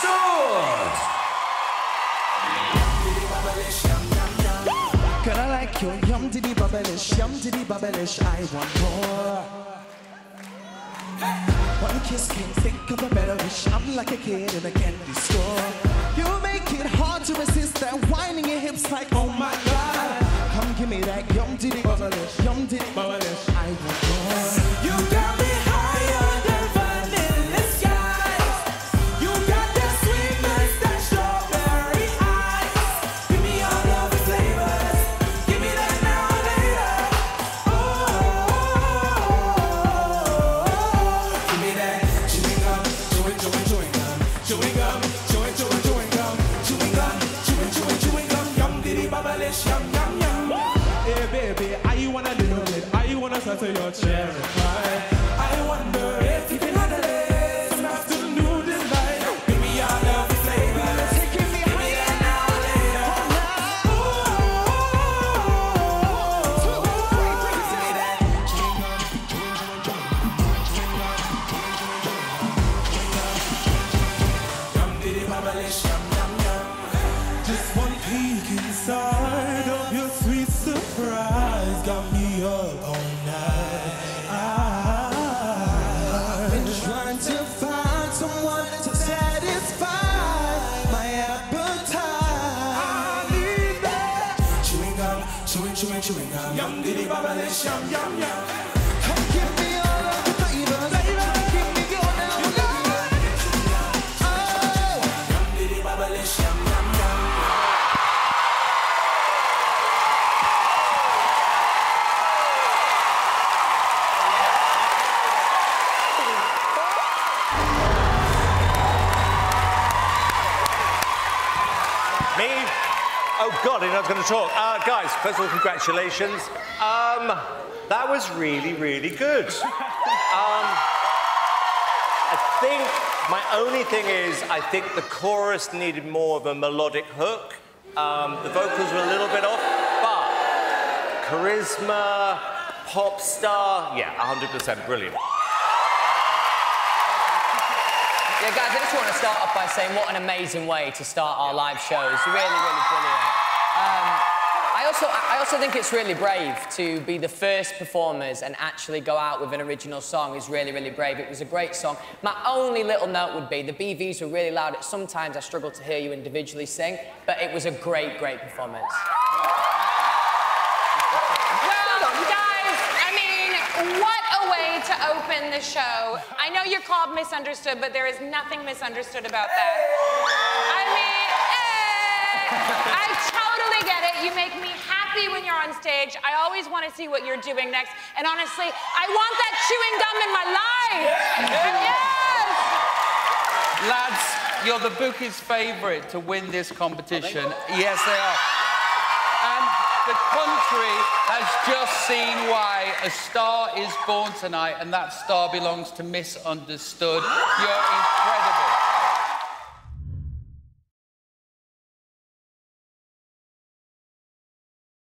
Understood! Girl, I like your yum diddy bubbleish, I want more. One kiss can't think of a better wish. I'm like a kid in a candy store. You make it hard to resist that whining your hips like, oh my God. Come give me that yum diddy bubbleish, I want more. You got me higher than vanilla skies. You got that sweetness, that strawberry ice. Give me all of the flavors. Give me that now or later. Give me that chewing gum, chewing gum, chewing gum, chewing gum, yum diddy bubbleish, yum yum yum. Hey baby, I want a little bit, I want to settle your cherry pie. I wonder if you can handle it, some afternoon delight. Give me all of the flavors, give me that now or later. Give me that yum diddy bubbleish, yum yum yum. Just one peek inside of your sweet surprise got me up all night. I've been trying to find someone to satisfy my appetite. I need that chewing gum, chewing gum, yum diddy bubbleish, yum yum yum. Come give me all of the flavors, give me your now. Oh, yum diddy bubbleish, yum yum yum. Me? Oh God, I'm not going to talk. Guys, first of all, congratulations. That was really, really good. I think my only thing is, I think the chorus needed more of a melodic hook. The vocals were a little bit off, but charisma, pop star, yeah, 100% brilliant. Yeah, guys, I just want to start off by saying what an amazing way to start our live shows. Really, really brilliant. I also think it's really brave to be the first performers and actually go out with an original song is really, really brave. It was a great song. My only little note would be the BVs were really loud. Sometimes I struggle to hear you individually sing, but it was a great, great performance. Well, guys, I mean, what a way to open the show. I know you're called Misunderstood, but there is nothing misunderstood about that. I mean, I totally get it. You make me happy when you're on stage. I always want to see what you're doing next. And honestly, I want that chewing gum in my life. Yes! Lads, you're the bookies' favourite to win this competition. Yes, they are. And the country has just seen why a star is born tonight, and that star belongs to Misunderstood. You're incredible.